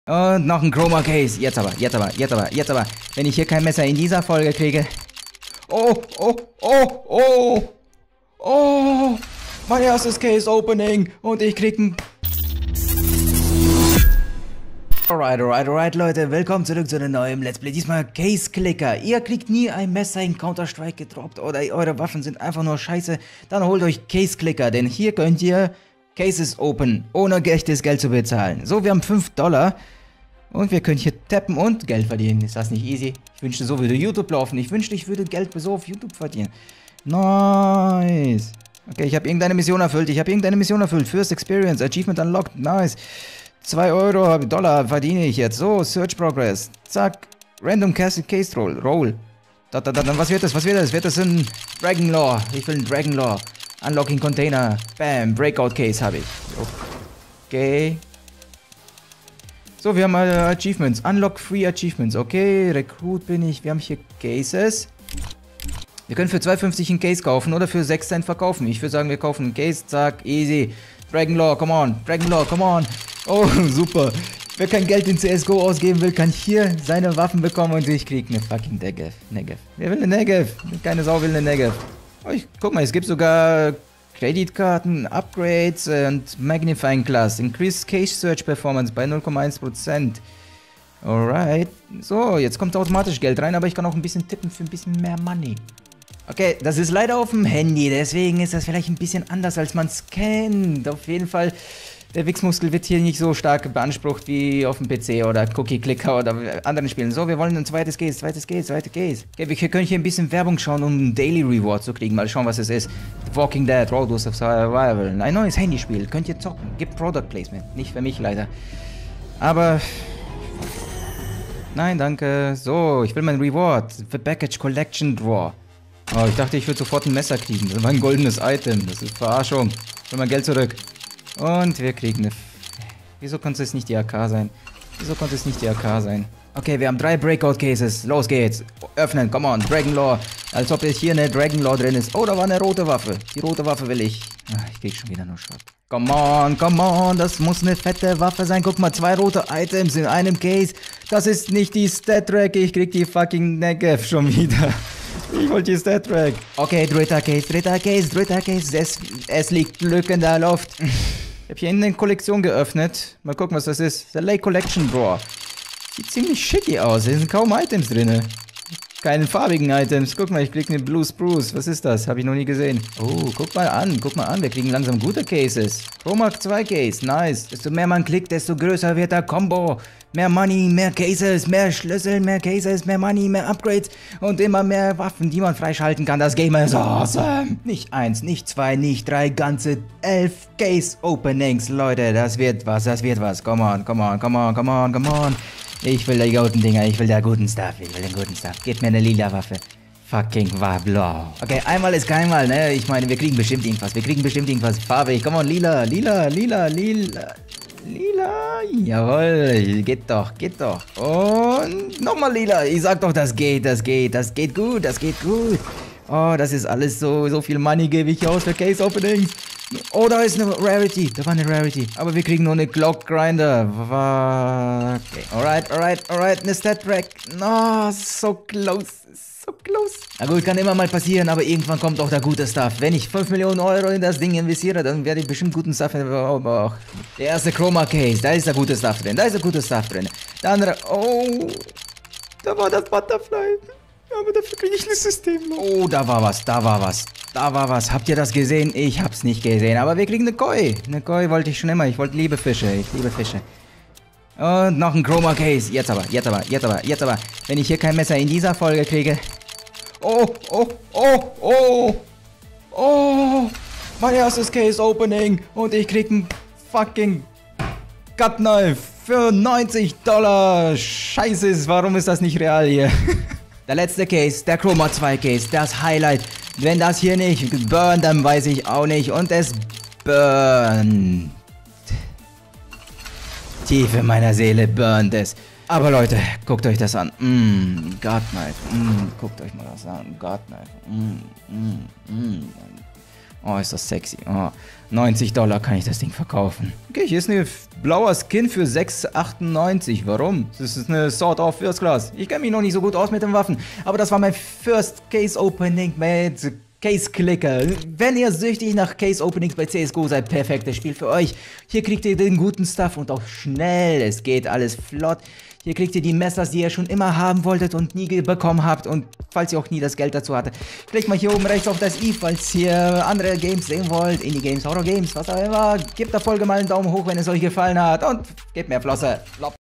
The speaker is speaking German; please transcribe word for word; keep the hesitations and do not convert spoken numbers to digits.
Und noch ein Chroma Case. Jetzt aber, jetzt aber, jetzt aber, jetzt aber. Wenn ich hier kein Messer in dieser Folge kriege. Oh, oh, oh, oh. Oh. Mein erstes Case Opening. Und ich krieg ein... Alright, alright, alright, Leute. Willkommen zurück zu einem neuen Let's Play. Diesmal Case Clicker. Ihr kriegt nie ein Messer in Counter-Strike gedroppt oder eure Waffen sind einfach nur scheiße. Dann holt euch Case Clicker, denn hier könnt ihr Cases open, ohne echtes Geld zu bezahlen. So, wir haben fünf Dollar und wir können hier tappen und Geld verdienen. Ist das nicht easy? Ich wünschte, so würde YouTube laufen. Ich wünschte, ich würde Geld so auf YouTube verdienen. Nice. Okay, ich habe irgendeine Mission erfüllt. Ich habe irgendeine Mission erfüllt. First Experience, Achievement unlocked. Nice. zwei Euro, Dollar verdiene ich jetzt. So, Search Progress. Zack. Random Case, Case Roll. Roll. Da, da, da, was wird das? Was wird das? Wird das ein Dragon Lore? Ich will ein Dragon Lore. Unlocking Container. Bam. Breakout Case habe ich. Okay. So, wir haben äh, Achievements. Unlock Free Achievements. Okay. Recruit bin ich. Wir haben hier Cases. Wir können für zwei fünfzig einen Case kaufen oder für sechs Cent verkaufen. Ich würde sagen, wir kaufen einen Case. Zack. Easy. Dragon Lore, come on. Dragon Lore, come on. Oh, super. Wer kein Geld in C S G O ausgeben will, kann hier seine Waffen bekommen und ich krieg eine fucking Negev. Negev. Wer will eine Negev? Keine Sau will eine Negev. Oh, ich, guck mal, es gibt sogar Kreditkarten, Upgrades und Magnifying Class. Increase Case Search Performance bei null Komma eins Prozent. Alright. So, jetzt kommt automatisch Geld rein, aber ich kann auch ein bisschen tippen für ein bisschen mehr Money. Okay, das ist leider auf dem Handy, deswegen ist das vielleicht ein bisschen anders, als man es kennt. Auf jeden Fall, der Wichsmuskel wird hier nicht so stark beansprucht wie auf dem P C oder Cookie-Clicker oder anderen Spielen. So, wir wollen ein zweites Case, zweites Case, zweites Case. Okay, wir können hier ein bisschen Werbung schauen, um einen Daily Reward zu kriegen. Mal schauen, was es ist. The Walking Dead, Road of Survival. Ein neues Handyspiel, könnt ihr zocken. Gibt Product Placement, nicht für mich leider. Aber... Nein, danke. So, ich will mein Reward. The Package Collection Draw. Oh, ich dachte, ich würde sofort ein Messer kriegen. Das ist mein goldenes Item. Das ist Verarschung. Ich will mein Geld zurück. Und wir kriegen eine... F Wieso konnte es nicht die A K sein? Wieso konnte es nicht die A K sein? Okay, wir haben drei Breakout Cases. Los geht's. Öffnen, come on. Dragon Lore. Als ob jetzt hier eine Dragon Lore drin ist. Oh, da war eine rote Waffe. Die rote Waffe will ich. Ach, ich krieg schon wieder nur Schrott. Come on, come on. Das muss eine fette Waffe sein. Guck mal, zwei rote Items in einem Case. Das ist nicht die Stat-Track. Ich krieg die fucking Negev schon wieder. Ich wollte die Stat-Track. Okay, dritter Case, dritter Case, dritter Case. Es, es liegt Glück in der Luft. Ich habe hier hinten eine Kollektion geöffnet. Mal gucken, was das ist. The Lake Collection Drawer. Sieht ziemlich shitty aus. Hier sind kaum Items drin. Keine farbigen Items. Guck mal, ich krieg eine Blue Spruce. Was ist das? Habe ich noch nie gesehen. Oh, guck mal an. Guck mal an. Wir kriegen langsam gute Cases. Chroma zwei Case. Nice. Desto mehr man klickt, desto größer wird der Combo. Mehr Money, mehr Cases, mehr Schlüssel, mehr Cases, mehr Money, mehr Upgrades und immer mehr Waffen, die man freischalten kann. Das Game ist awesome. Nicht eins, nicht zwei, nicht drei, ganze elf Case Openings. Leute, das wird was, das wird was. Come on, come on, come on, come on, come on. Ich will die guten Dinger, ich will der guten Stuff, ich will den guten Stuff. Gebt mir eine lila Waffe. Fucking war blau. Okay, einmal ist keinmal, ne? Ich meine, wir kriegen bestimmt irgendwas. Wir kriegen bestimmt irgendwas farbig. Come on, lila, lila, lila, lila. Lila, jawohl, geht doch, geht doch. Und nochmal lila, ich sag doch, das geht, das geht, das geht gut, das geht gut. Oh, das ist alles so, so viel Money gebe ich aus für Case Openings. Oh, da ist eine Rarity, da war eine Rarity. Aber wir kriegen nur eine Clock Grinder. Okay, alright, alright, alright, eine Stat Track. No, so close. So close. Na gut, kann immer mal passieren, aber irgendwann kommt auch der gute Stuff. Wenn ich fünf Millionen Euro in das Ding investiere, dann werde ich bestimmt guten Stuff haben. Oh, der erste Chroma Case, da ist der gute Stuff drin, da ist der gute Stuff drin. Der andere, oh, da war das Butterfly. Aber dafür kriege ich ein System noch. Oh, da war was, da war was, da war was. Habt ihr das gesehen? Ich hab's nicht gesehen, aber wir kriegen eine Koi. Eine Koi wollte ich schon immer, ich wollte liebe Fische, ich liebe Fische. Und noch ein Chroma Case. Jetzt aber, jetzt aber, jetzt aber, jetzt aber. Wenn ich hier kein Messer in dieser Folge kriege. Oh, oh, oh, oh. Oh. Mein erstes Case Opening. Und ich krieg ein fucking Gut Knife für neunzig Dollar. Scheiße, warum ist das nicht real hier? Der letzte Case, der Chroma zwei Case, das Highlight. Wenn das hier nicht burnt, dann weiß ich auch nicht. Und es burnt. Tief in meiner Seele burnt es. Aber Leute, guckt euch das an. Mm, God Knife. Mm, guckt euch mal das an. God Knife. Mm, mm, mm. Oh, ist das sexy. Oh. neunzig Dollar kann ich das Ding verkaufen. Okay, hier ist eine blauer Skin für sechs achtundneunzig. Warum? Das ist eine Sword of First Class. Ich kenne mich noch nicht so gut aus mit den Waffen, aber das war mein First Case Opening mit Case Clicker. Wenn ihr süchtig nach Case Openings bei C S G O seid, perfektes Spiel für euch. Hier kriegt ihr den guten Stuff und auch schnell. Es geht alles flott. Hier kriegt ihr die Messers, die ihr schon immer haben wolltet und nie bekommen habt. Und falls ihr auch nie das Geld dazu hattet, klickt mal hier oben rechts auf das i, falls ihr andere Games sehen wollt. Indie-Games, Horror-Games, was auch immer. Gebt der Folge mal einen Daumen hoch, wenn es euch gefallen hat. Und gebt mehr Flosse.